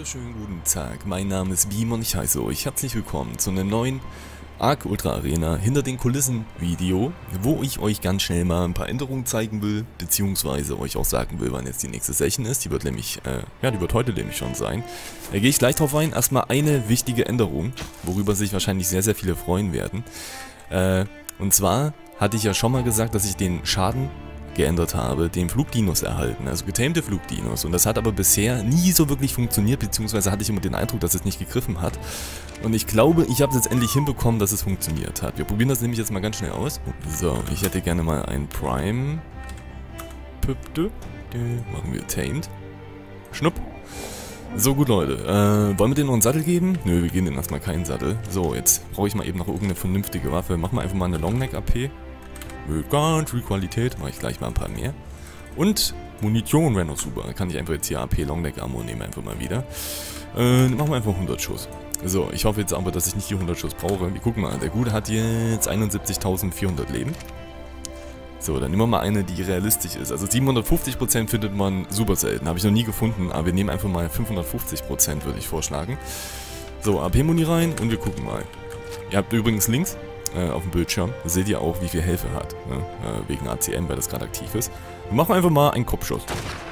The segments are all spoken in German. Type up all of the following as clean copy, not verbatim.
wunderschönen guten Tag, mein Name ist Beam und ich heiße euch herzlich willkommen zu einem neuen Ark Ultra Arena hinter den Kulissen Video, wo ich euch ganz schnell mal ein paar Änderungen zeigen will, beziehungsweise euch auch sagen will, wann jetzt die nächste Session ist. Die wird nämlich, die wird heute nämlich schon sein. Da gehe ich gleich drauf ein. Erstmal eine wichtige Änderung, worüber sich wahrscheinlich sehr, sehr viele freuen werden. Und zwar hatte ich ja schon mal gesagt, dass ich den Schaden geändert habe, den Flugdinos erhalten, also getamte Flugdinos, und das hat aber bisher nie so wirklich funktioniert, beziehungsweise hatte ich immer den Eindruck, dass es nicht gegriffen hat, und ich glaube, ich habe es jetzt endlich hinbekommen, dass es funktioniert hat. Wir probieren das nämlich jetzt mal ganz schnell aus. So, ich hätte gerne mal ein Prime Püpte, machen wir Tamed, Schnupp. So, gut Leute, wollen wir denen noch einen Sattel geben? Nö, wir geben denen erstmal keinen Sattel. So, jetzt brauche ich mal eben noch irgendeine vernünftige Waffe. Machen wir einfach mal eine Longneck AP. Ganz viel Qualität, mache ich gleich mal ein paar mehr. Und Munition wäre noch super. Dann kann ich einfach jetzt hier AP Longneck Ammo nehmen, einfach mal wieder. Dann machen wir einfach 100 Schuss. So, ich hoffe jetzt aber, dass ich nicht die 100 Schuss brauche. Wir gucken mal, der Gute hat jetzt 71.400 Leben. So, dann nehmen wir mal eine, die realistisch ist. Also 750% findet man super selten, habe ich noch nie gefunden, aber wir nehmen einfach mal 550%, würde ich vorschlagen. So, AP-Muni rein und wir gucken mal. Ihr habt übrigens links auf dem Bildschirm, seht ihr auch, wie viel Health er hat, ne? Wegen ACM, weil das gerade aktiv ist. Wir machen einfach mal einen Kopfschuss.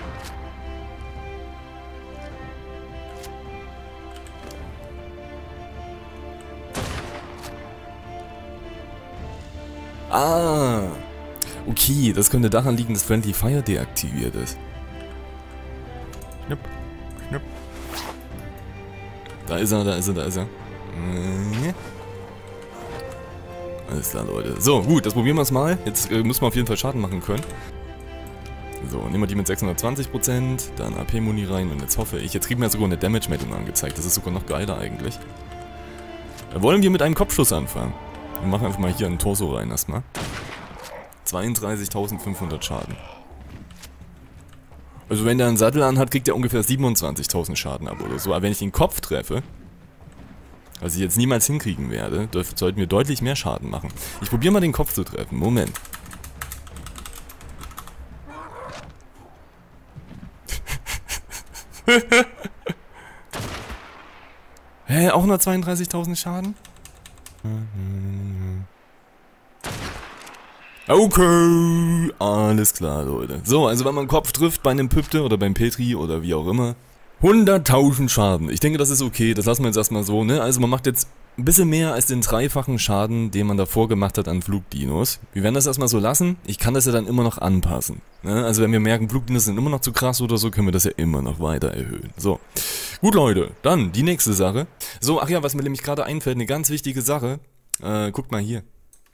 Ah, okay, das könnte daran liegen, dass Friendly Fire deaktiviert ist. Schnipp, schnipp. Da ist er, da ist er, da ist er. Alles klar, Leute. So, gut, das probieren wir es mal. Jetzt müssen wir auf jeden Fall Schaden machen können. So, nehmen wir die mit 620%, dann AP-Muni rein und jetzt hoffe ich, jetzt kriegen wir sogar eine Damage-Meldung angezeigt. Das ist sogar noch geiler eigentlich. Da wollen wir mit einem Kopfschuss anfangen. Wir machen einfach mal hier einen Torso rein erstmal. 32.500 Schaden. Also wenn der einen Sattel anhat, kriegt er ungefähr 27.000 Schaden ab oder so. Aber wenn ich den Kopf treffe, was ich jetzt niemals hinkriegen werde, sollten wir deutlich mehr Schaden machen. Ich probiere mal den Kopf zu treffen. Moment. Hä, auch nur 32.000 Schaden? Okay, alles klar, Leute. So, also wenn man den Kopf trifft bei einem Püpte oder beim Petri oder wie auch immer, 100.000 Schaden. Ich denke, das ist okay, das lassen wir jetzt erstmal so, ne? Also man macht jetzt ein bisschen mehr als den dreifachen Schaden, den man davor gemacht hat an Flugdinos. Wir werden das erstmal so lassen. Ich kann das ja dann immer noch anpassen, ne? Also wenn wir merken, Flugdinos sind immer noch zu krass oder so, können wir das ja immer noch weiter erhöhen. So, gut Leute, dann die nächste Sache. So, ach ja, was mir nämlich gerade einfällt, eine ganz wichtige Sache. Guckt mal hier.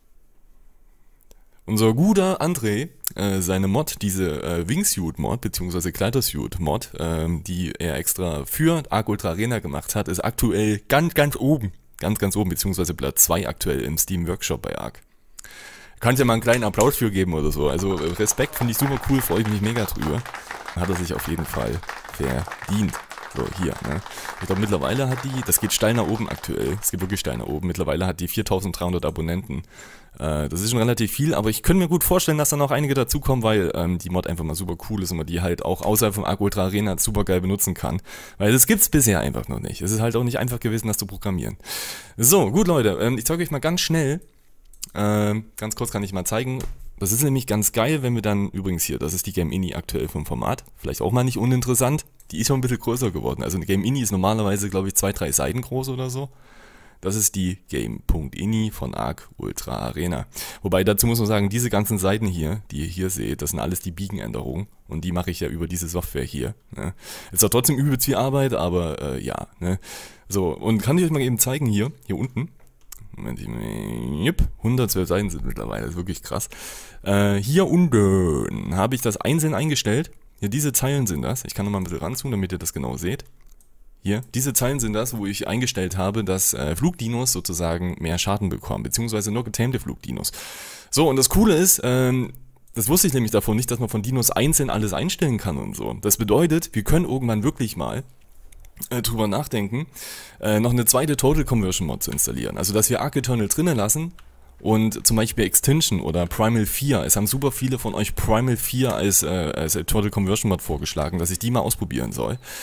Unser guter André, seine Mod, diese Wingsuit-Mod, beziehungsweise Kleidersuit-Mod, die er extra für Ark Ultra Arena gemacht hat, ist aktuell ganz oben. Ganz oben, beziehungsweise Platz 2 aktuell im Steam Workshop bei Ark. Kannst ja mal einen kleinen Applaus für geben oder so. Also Respekt, finde ich super cool, freue ich mich mega drüber. Hat er sich auf jeden Fall verdient. So, hier, ne? Ich glaube, mittlerweile hat die, das geht steil nach oben aktuell, es geht wirklich steil nach oben, mittlerweile hat die 4.300 Abonnenten. Das ist schon relativ viel, aber ich könnte mir gut vorstellen, dass da noch einige dazukommen, weil die Mod einfach mal super cool ist und man die halt auch außerhalb vom Ark Ultra Arena super geil benutzen kann. Weil das gibt's bisher einfach noch nicht. Es ist halt auch nicht einfach gewesen, das zu programmieren. So, gut Leute, ich zeige euch mal ganz schnell, ganz kurz kann ich mal zeigen. Das ist nämlich ganz geil, wenn wir dann, übrigens hier, das ist die Game Ini aktuell vom Format, vielleicht auch mal nicht uninteressant, die ist schon ein bisschen größer geworden. Also eine Game Ini ist normalerweise, glaube ich, 2-3 Seiten groß oder so. Das ist die Game.ini von Ark Ultra Arena. Wobei dazu muss man sagen, diese ganzen Seiten hier, die ihr hier seht, das sind alles die Beacon-Änderungen. Und die mache ich ja über diese Software hier. Ne? Ist zwar trotzdem übelst viel Arbeit, aber ja. Ne? So, und kann ich euch mal eben zeigen hier unten. Moment, 112 Seiten sind mittlerweile, das ist wirklich krass. Hier unten habe ich das einzeln eingestellt. Hier, diese Zeilen sind das. Ich kann nochmal ein bisschen ranzoomen, damit ihr das genau seht. Hier, diese Zeilen sind das, wo ich eingestellt habe, dass Flugdinos sozusagen mehr Schaden bekommen, beziehungsweise nur getamte Flugdinos. So, und das Coole ist, das wusste ich nämlich davon nicht, dass man von Dinos einzeln alles einstellen kann und so. Das bedeutet, wir können irgendwann wirklich mal drüber nachdenken, noch eine zweite Total Conversion Mod zu installieren. Also, dass wir Ark Eternal drinnen lassen und zum Beispiel Extinction oder Primal 4. Es haben super viele von euch Primal 4 als Total Conversion Mod vorgeschlagen, dass ich die mal ausprobieren soll.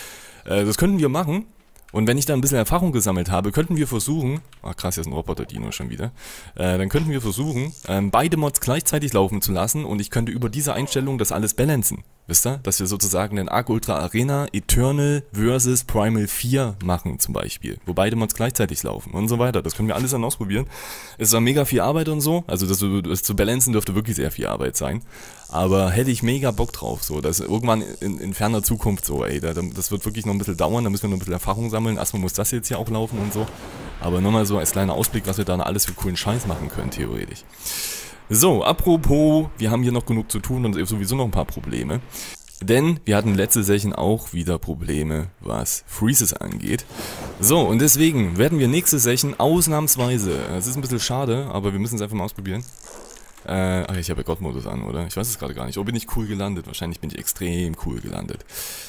Das könnten wir machen. Und wenn ich da ein bisschen Erfahrung gesammelt habe, könnten wir versuchen, ach krass, hier ist ein Roboter-Dino schon wieder, dann könnten wir versuchen, beide Mods gleichzeitig laufen zu lassen und ich könnte über diese Einstellung das alles balancen. Wisst ihr? Dass wir sozusagen den Arc Ultra Arena Eternal versus Primal 4 machen zum Beispiel, wo beide Mods gleichzeitig laufen und so weiter. Das können wir alles dann ausprobieren. Es war mega viel Arbeit und so, also das zu balancen dürfte wirklich sehr viel Arbeit sein. Aber hätte ich mega Bock drauf, so, das ist irgendwann in ferner Zukunft so, ey, das wird wirklich noch ein bisschen dauern, da müssen wir noch ein bisschen Erfahrung sammeln, erstmal muss das jetzt hier auch laufen und so, aber nochmal so als kleiner Ausblick, was wir da alles für coolen Scheiß machen können, theoretisch. So, apropos, wir haben hier noch genug zu tun und sowieso noch ein paar Probleme, denn wir hatten letzte Session auch wieder Probleme, was Freezes angeht. So, und deswegen werden wir nächste Session ausnahmsweise, es ist ein bisschen schade, aber wir müssen es einfach mal ausprobieren. Ach, ich habe ja God-Modus an, oder? Ich weiß es gerade gar nicht. Oh, bin ich cool gelandet? Wahrscheinlich bin ich extrem cool gelandet.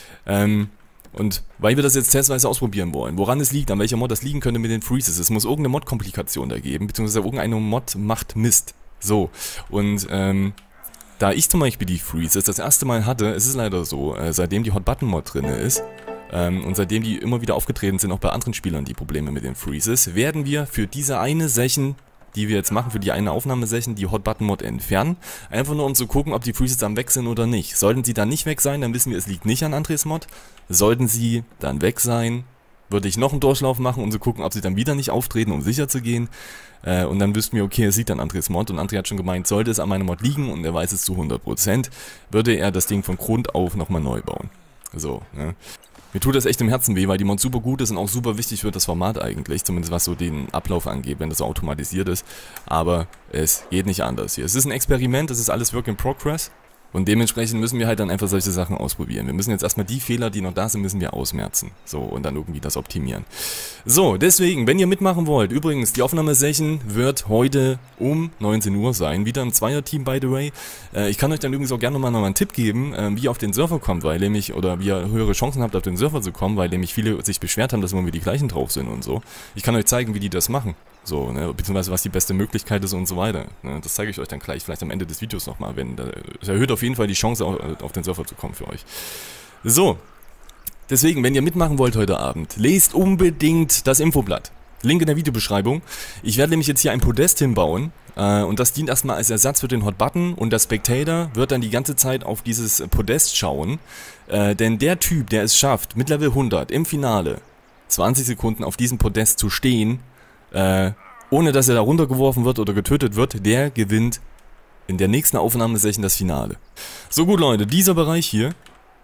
Und weil wir das jetzt testweise ausprobieren wollen, woran es liegt, an welcher Mod das liegen könnte mit den Freezes, es muss irgendeine Mod-Komplikation da geben, beziehungsweise irgendeine Mod macht Mist. So, und da ich zum Beispiel die Freezes das erste Mal hatte, es ist leider so, seitdem die Hot-Button-Mod drin ist, und seitdem die immer wieder aufgetreten sind, auch bei anderen Spielern die Probleme mit den Freezes, werden wir für diese eine Session, die wir jetzt machen, für die eine Aufnahmesession, die Hot-Button-Mod entfernen. Einfach nur um zu gucken, ob die Freezes dann weg sind oder nicht. Sollten sie dann nicht weg sein, dann wissen wir, es liegt nicht an Andres Mod. Sollten sie dann weg sein, würde ich noch einen Durchlauf machen, um zu gucken, ob sie dann wieder nicht auftreten, um sicher zu gehen. Und dann wüssten wir, okay, es liegt an Andres Mod. Und André hat schon gemeint, sollte es an meiner Mod liegen, und er weiß es zu 100%, würde er das Ding von Grund auf nochmal neu bauen. So, ne? Mir tut das echt im Herzen weh, weil die Mod super gut ist und auch super wichtig für das Format eigentlich, zumindest was so den Ablauf angeht, wenn das so automatisiert ist. Aber es geht nicht anders hier. Es ist ein Experiment, es ist alles Work in Progress. Und dementsprechend müssen wir halt dann einfach solche Sachen ausprobieren. Wir müssen jetzt erstmal die Fehler, die noch da sind, müssen wir ausmerzen. So, und dann irgendwie das optimieren. So, deswegen, wenn ihr mitmachen wollt, übrigens, die Aufnahmesession wird heute um 19 Uhr sein. Wieder im Zweierteam, by the way. Ich kann euch dann übrigens auch gerne nochmal einen Tipp geben, wie ihr auf den Server kommt, weil nämlich, oder wie ihr höhere Chancen habt, auf den Server zu kommen, weil nämlich viele sich beschwert haben, dass immer wieder die gleichen drauf sind und so. Ich kann euch zeigen, wie die das machen. So, ne, beziehungsweise was die beste Möglichkeit ist und so weiter. Ne, das zeige ich euch dann gleich, vielleicht am Ende des Videos nochmal, wenn das erhöht auf jeden Fall die Chance, auf den Server zu kommen für euch. So, deswegen, wenn ihr mitmachen wollt heute Abend, lest unbedingt das Infoblatt. Link in der Videobeschreibung. Ich werde nämlich jetzt hier ein Podest hinbauen, und das dient erstmal als Ersatz für den Hot Button, und der Spectator wird dann die ganze Zeit auf dieses Podest schauen, denn der Typ, der es schafft, mit Level 100 im Finale 20 Sekunden auf diesem Podest zu stehen, ohne dass er da runtergeworfen wird oder getötet wird, der gewinnt in der nächsten Aufnahmesession das Finale. So gut, Leute, dieser Bereich hier.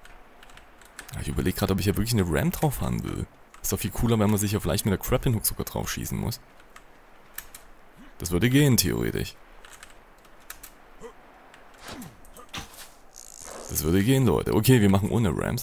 Ich überlege gerade, ob ich ja wirklich eine Ram drauf haben will. Ist doch viel cooler, wenn man sich ja vielleicht mit der Grappling Hook sogar drauf schießen muss. Das würde gehen, theoretisch. Das würde gehen, Leute. Okay, wir machen ohne Rams.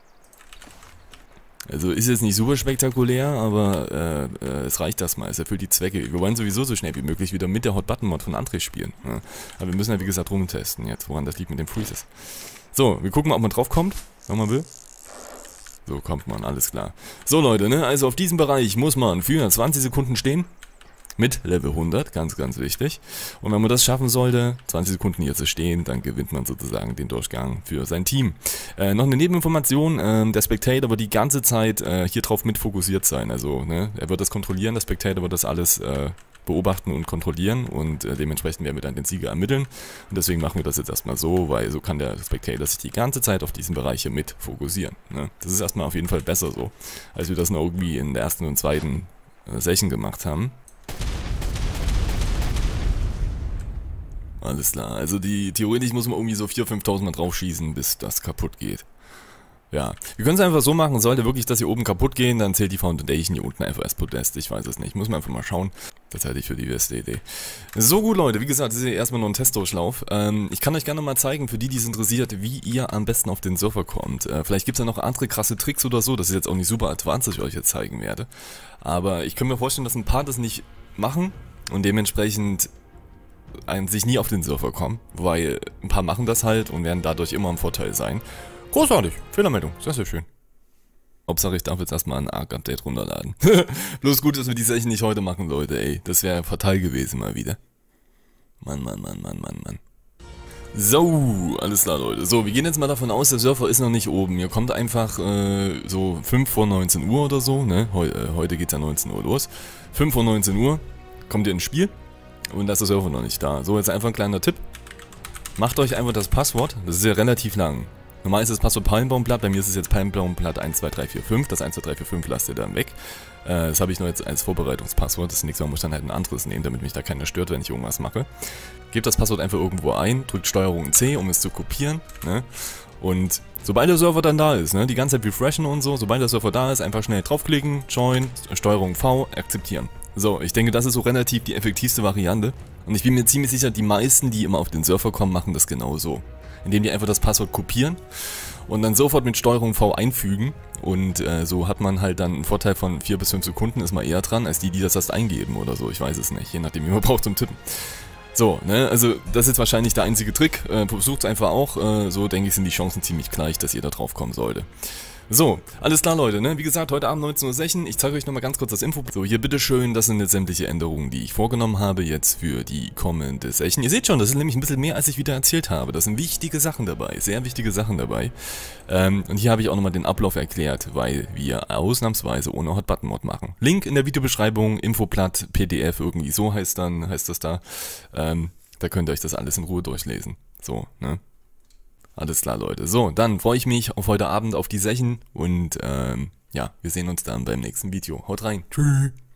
Also ist jetzt nicht super spektakulär, aber es reicht erstmal, es erfüllt die Zwecke. Wir wollen sowieso so schnell wie möglich wieder mit der Hot-Button-Mod von André spielen. Ja. Aber wir müssen ja wie gesagt rumtesten jetzt, woran das liegt mit den Freezes. So, wir gucken mal, ob man drauf kommt, wenn man will. So kommt man, alles klar. So Leute, ne, also auf diesem Bereich muss man für 20 Sekunden stehen. Mit Level 100, ganz, ganz wichtig. Und wenn man das schaffen sollte, 20 Sekunden hier zu stehen, dann gewinnt man sozusagen den Durchgang für sein Team. Noch eine Nebeninformation, der Spectator wird die ganze Zeit hier drauf mit fokussiert sein. Also, ne, er wird das kontrollieren, der Spectator wird das alles beobachten und kontrollieren und dementsprechend werden wir dann den Sieger ermitteln. Und deswegen machen wir das jetzt erstmal so, weil so kann der Spectator sich die ganze Zeit auf diesen Bereich hier mit fokussieren. Ne? Das ist erstmal auf jeden Fall besser so, als wir das noch irgendwie in der ersten und zweiten Session gemacht haben. Alles klar, also theoretisch muss man irgendwie so 4.000, 5.000 Mal drauf schießen, bis das kaputt geht. Ja, wir können es einfach so machen, sollte wirklich das hier oben kaputt gehen, dann zählt die Foundation hier unten einfach als Podest, ich weiß es nicht, muss man einfach mal schauen. Das halte ich für die beste Idee. So gut Leute, wie gesagt, das ist ja erstmal nur ein Testdurchlauf. Ich kann euch gerne mal zeigen, für die, die es interessiert, wie ihr am besten auf den Server kommt. Vielleicht gibt es ja noch andere krasse Tricks oder so, das ist jetzt auch nicht super advanced, was ich euch jetzt zeigen werde. Aber ich kann mir vorstellen, dass ein paar das nicht machen und dementsprechend sich nie auf den Server kommen, weil ein paar machen das halt und werden dadurch immer im Vorteil sein. Großartig, Fehlermeldung, sehr, sehr schön. Hauptsache ich darf jetzt erstmal ein Arc-Update runterladen. Bloß gut, dass wir die Session nicht heute machen, Leute, ey. Das wäre fatal gewesen mal wieder. Mann. So, alles klar, Leute. So, wir gehen jetzt mal davon aus, der Surfer ist noch nicht oben. Ihr kommt einfach so 5 vor 19 Uhr oder so, ne? Heute geht's ja 19 Uhr los. 5 vor 19 Uhr kommt ihr ins Spiel und da ist der Surfer noch nicht da. So, jetzt einfach ein kleiner Tipp. Macht euch einfach das Passwort, das ist ja relativ lang. Normal ist das Passwort Palmbaumblatt, bei mir ist es jetzt Palmbaumblatt 12345, das 12345 lasst ihr dann weg. Das habe ich nur jetzt als Vorbereitungspasswort, das ist nichts, man muss dann halt ein anderes nehmen, damit mich da keiner stört, wenn ich irgendwas mache. Gebt das Passwort einfach irgendwo ein, drückt STRG C, um es zu kopieren, ne? Und sobald der Server dann da ist, ne, die ganze Zeit refreshen und so, sobald der Server da ist, einfach schnell draufklicken, Join, STRG V, akzeptieren. So, ich denke, das ist so relativ die effektivste Variante. Und ich bin mir ziemlich sicher, die meisten, die immer auf den Surfer kommen, machen das genauso. Indem die einfach das Passwort kopieren und dann sofort mit STRG V einfügen. Und so hat man halt dann einen Vorteil von 4 bis 5 Sekunden, ist man eher dran, als die, die das erst eingeben oder so. Ich weiß es nicht, je nachdem, wie man braucht zum Tippen. So, ne, also das ist jetzt wahrscheinlich der einzige Trick. Versucht es einfach auch. So denke ich, sind die Chancen ziemlich gleich, dass ihr da drauf kommen sollte. So, alles klar, Leute, ne? Wie gesagt, heute Abend 19:16 Uhr. Ich zeige euch nochmal ganz kurz das Info. So, hier bitteschön, das sind jetzt sämtliche Änderungen, die ich vorgenommen habe jetzt für die kommende Session. Ihr seht schon, das ist nämlich ein bisschen mehr, als ich wieder erzählt habe. Das sind wichtige Sachen dabei, sehr wichtige Sachen dabei. Und hier habe ich auch nochmal den Ablauf erklärt, weil wir ausnahmsweise ohne Hot-Button-Mod machen. Link in der Videobeschreibung, Infoblatt, PDF, irgendwie so heißt das da. Da könnt ihr euch das alles in Ruhe durchlesen. So, ne? Alles klar, Leute. So, dann freue ich mich auf heute Abend auf die Session und ja, wir sehen uns dann beim nächsten Video. Haut rein. Tschüss.